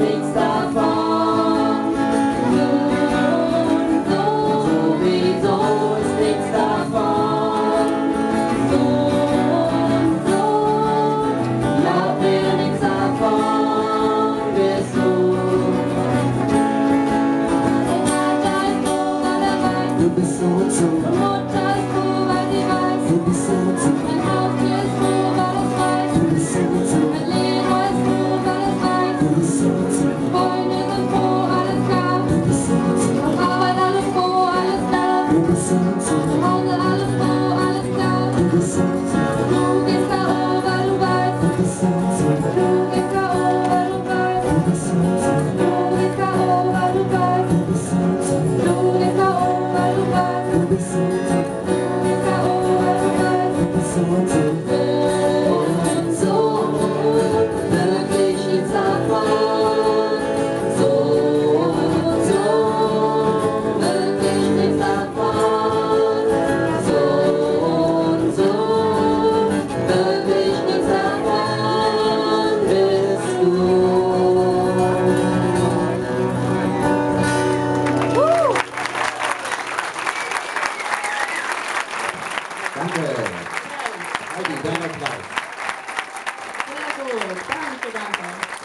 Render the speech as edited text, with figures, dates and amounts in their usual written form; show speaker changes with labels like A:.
A: nichts davon. Sowieso ist nichts davon. Glaub mir, nichts davon bist du.
B: Du bist so und so.
A: Mutter ist froh, weil sie weiß.
B: Du bist so und so.
A: Mein Haustier ist froh, weil es weiß.
B: Du bist so und so.
A: Mein Lehrer ist froh, weil es weiß.
B: Du bist so und so.
A: Freunde sind froh, alles klar.
B: Du bist so und so.
A: Auf Arbeit alles froh, alles klar.
B: Du bist so und so.
A: Zu Hause alles froh, alles klar.
B: Du bist so und so.
A: Du gehst K.O., weil du weißt.
B: Du bist so und so.
A: Du gehst K.O., weil du weißt.
B: Du bist so und so.
A: Du gehst K.O., weil du weißt.
B: Du bist so und so.
A: Du gehst K.O., weil du weißt.
B: Du bist so und so.
A: Du gehst K.O., weil du weißt.
B: Du bist so und so.
A: Und so, wirklich nichts davon. So und so, wirklich nichts davon. So und so, wirklich nichts davon bist du.
C: Danke. Heidi, dein Applaus.
D: Sehr gut, danke, danke.